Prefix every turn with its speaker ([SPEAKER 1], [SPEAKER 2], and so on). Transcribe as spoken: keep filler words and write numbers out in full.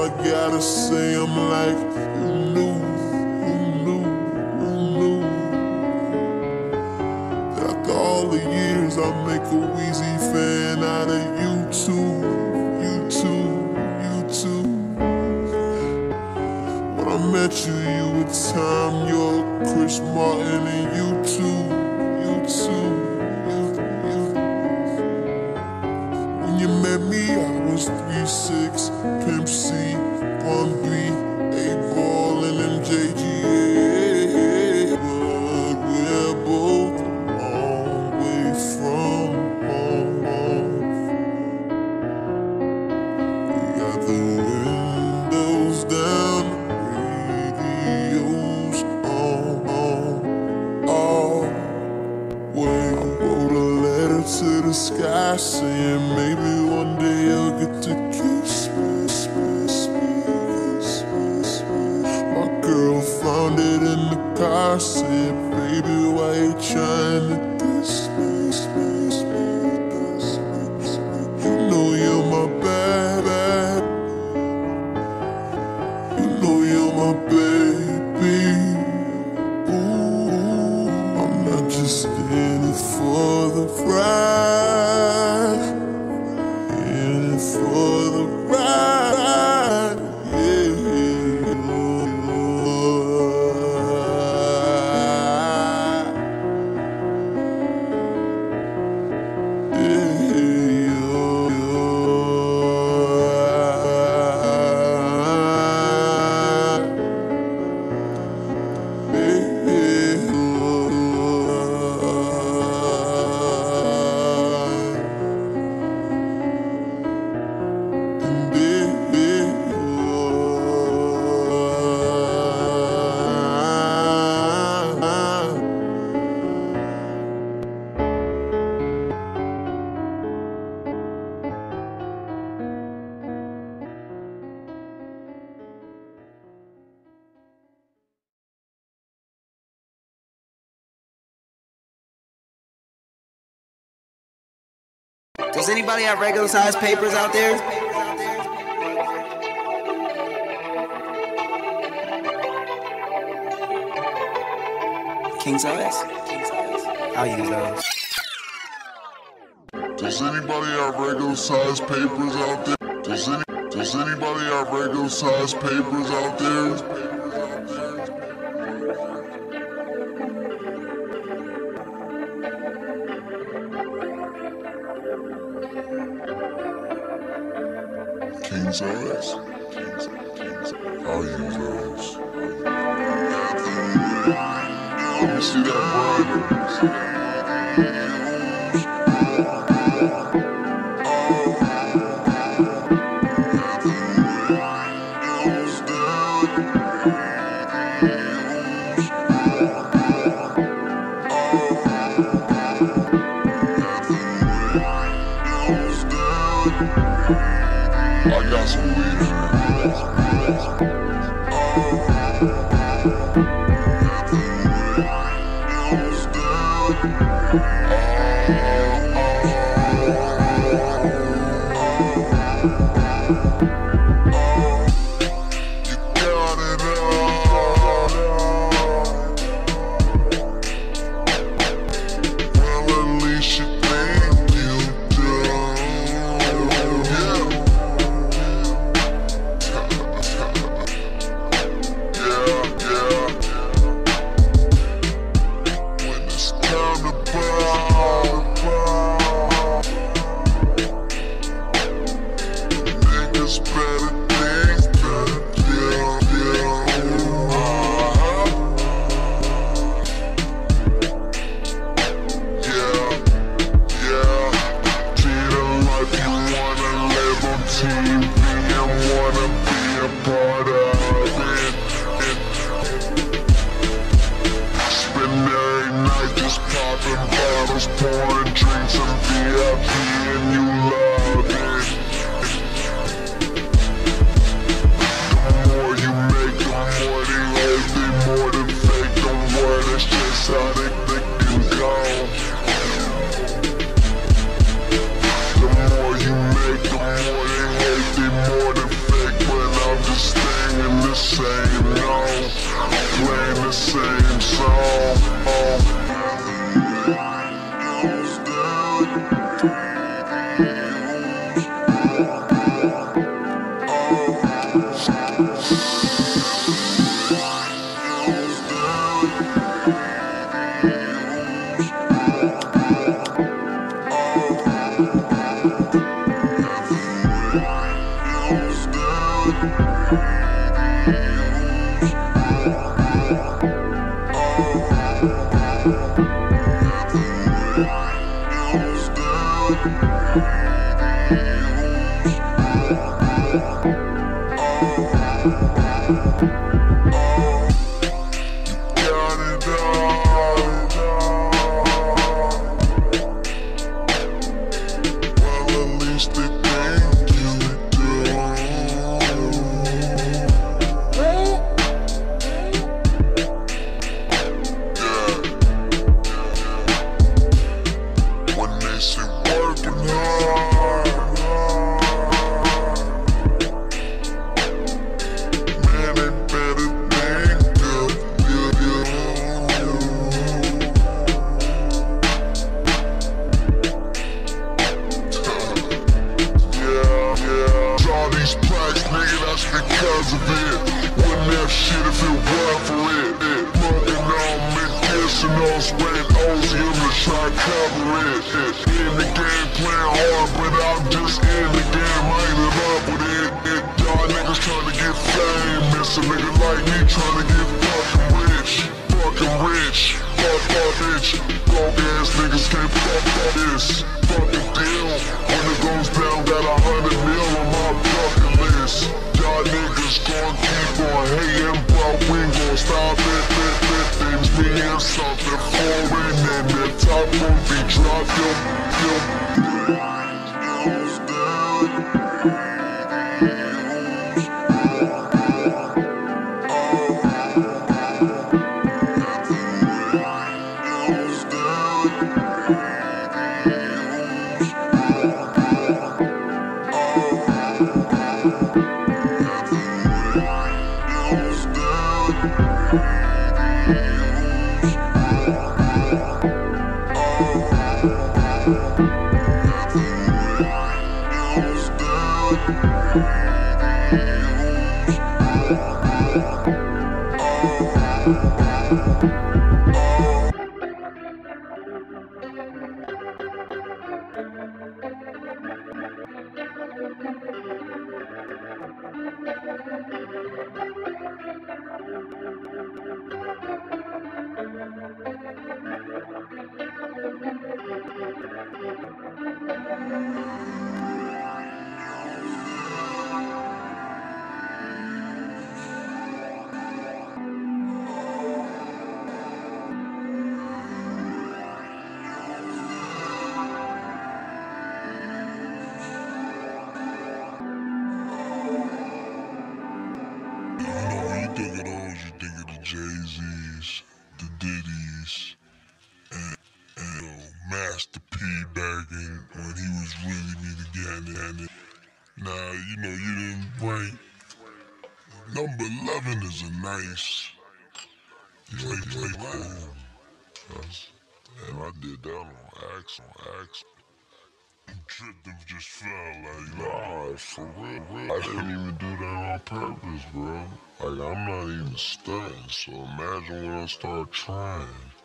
[SPEAKER 1] I gotta say, I'm like, who knew, who knew, who knew that after all the years I'll make a Weezy fan out of you too, you too, you too. When I met you, you were Tom York, Chris Martin, and you too, you too, you, you. When you met me, I was three six, Pimp C, Pun B, eight Ball, and M J G A. But we're both a long way from home. We got the windows down, radios on, on, all way. I wrote a letter to the sky saying maybe one day I'll get to kiss me. My girl found it in the car, said, baby, why you trying to diss me? You know you're my bad, bad. You know you're my baby. Ooh, I'm not just in it for the ride, in it for the ride, yeah.
[SPEAKER 2] Does anybody have regular size papers out there? King size? I'll use those.
[SPEAKER 1] Does anybody have regular size papers out there? Does any Does anybody have regular size papers out there? King size? I'll use those. Let me see that brother. I got some weed in it. the same song. Because of it, wouldn't have shit if it weren't for it. it Smoking on medicinal, spraying O's in to try to cover it. it In the game playing hard, but I'm just in the game, I ain't in love with it. it Y'all niggas trying to get famous, a nigga like me trying to get fucking rich. Fucking rich, fuck fuck bitch. Broke ass niggas can't fuck fuck this. Fucking deal, when it goes down, got a hundred mil on my bucket list. Y'all niggas gon' keep on hating, but we gon' stop it, it, it Things mean something foreign, and the top gon' be dropped, yo, yo think of those, you think of the Jay-Z's, the Diddy's, and, and you know, Master P back in when he was really, really getting it. Now, you know, you didn't rank. Number eleven is a nice, play, play, cool. That's, and I did that on X, on X. Tripped just fell like, nah, for real, real. I didn't even do that on purpose, bro. Like, I'm not even studying, so imagine when I start trying.